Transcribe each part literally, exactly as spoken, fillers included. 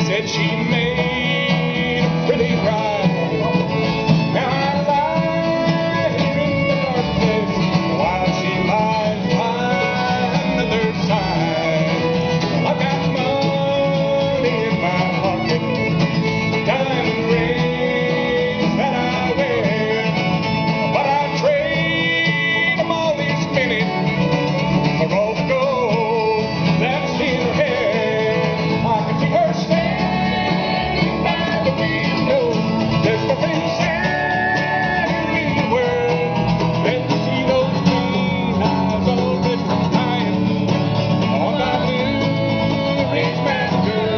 said she made a pretty bride. Now I lie here in the darkness while she lies by another side. Well, I've got money in my pocket, diamond rings that I wear, but I trade them all this minute for all the gold that's in her hair. I can see her standing by the window. There's nothing sadder in the world than to see those green eyes all red from crying on my blue ridge master.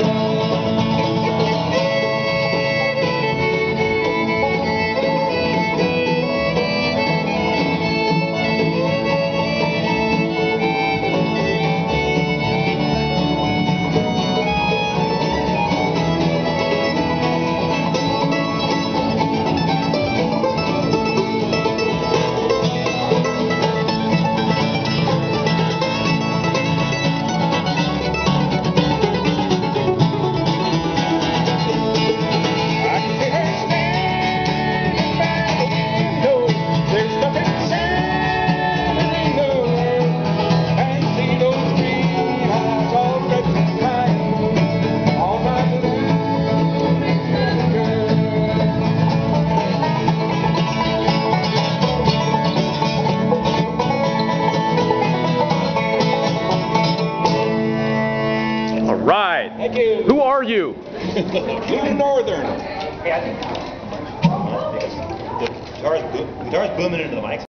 Right. Thank you. Who are you? Blue Northern. Hey, I think the guitar's, bo- guitar's booming into the mic.